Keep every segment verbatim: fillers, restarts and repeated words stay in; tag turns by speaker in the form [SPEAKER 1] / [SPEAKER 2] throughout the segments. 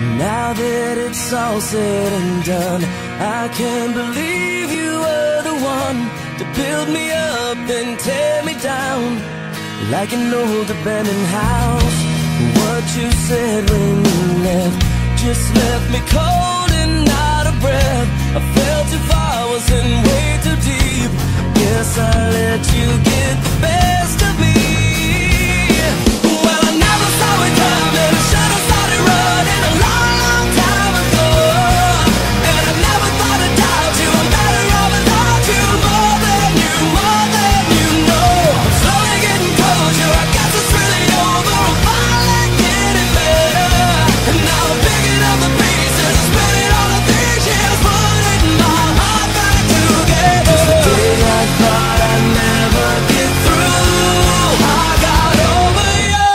[SPEAKER 1] Now that it's all said and done, I can't believe you were the one to build me up and tear me down like an old abandoned house. What you said when you left just left me cold and out of breath. I fell too far, was in way too deep. Guess I let you get the best of me. Well, I never saw it coming. I should have started running a long, long time ago. And I never thought I'd doubt you. I'm better off without you. More than you, more than you know. I'm slowly getting closure. I guess it's really over. I'm finally getting better. And now I'm picking up the pieces, spinning all of these years, putting my heart back together. Just the day I thought I'd never get through, I got over you.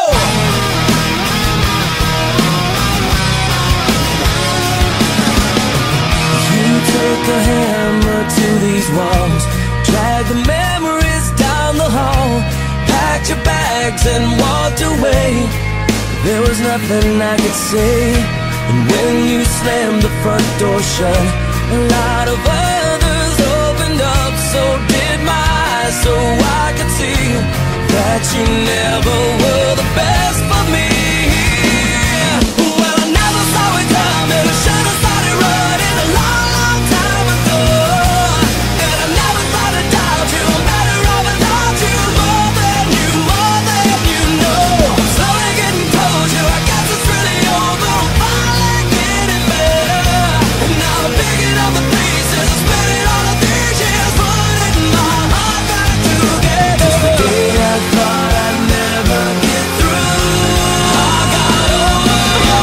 [SPEAKER 1] You took a hammer to these walls, dragged the memories down the hall, packed your bags and walked away. There was nothing I could say. And when you slammed the front door shut, a lot of others opened up. So did my eyes, so I could see that you never were the best for me. Well, I never saw it coming. I should have started running a long, long time ago. And I never thought I'd doubt you. I'm better off without you. More than you, more than you know. I'm slowly getting closure. I guess it's really over. I'm finally getting better. And now I'm picking up the pieces, spinning all of these years, putting my heart back together. Just the day I thought I'd never get through, I got over you.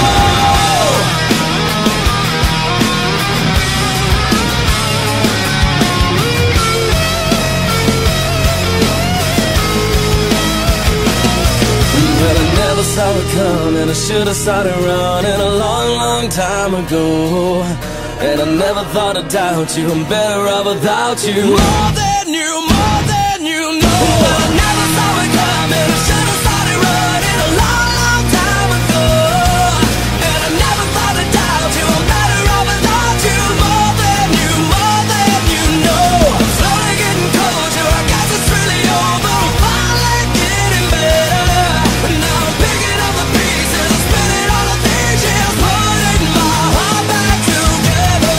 [SPEAKER 1] Well, I never saw it coming. I should have started running a long, long time ago. And I never thought I'd doubt you. I'm better off without you. More than you, more than you know. Well, I never saw it coming. I should have started running a long, long time ago. And I never thought I'd doubt you. I'm better off without you. More than you, more than you know. I'm slowly getting closure. I guess it's really over. I'm finally getting better. And now I'm picking up the pieces, spinning all of these years, putting my heart back together.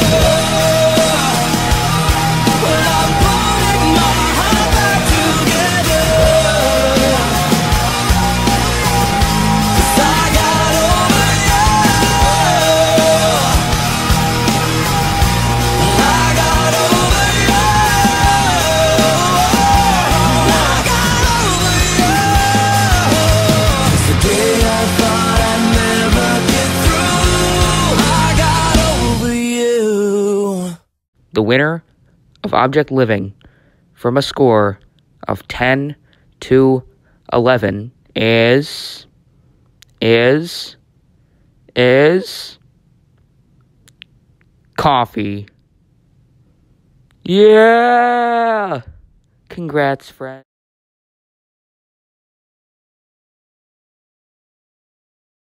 [SPEAKER 1] Well, I'm putting my heart back together. 'Cause I got over you. I got over you. I got over you. It's the day I thought I'd never get through, I got over you.
[SPEAKER 2] The winner of Object Living from a score of ten to eleven is, is, is Coffee. Yeah! Congrats, Fred.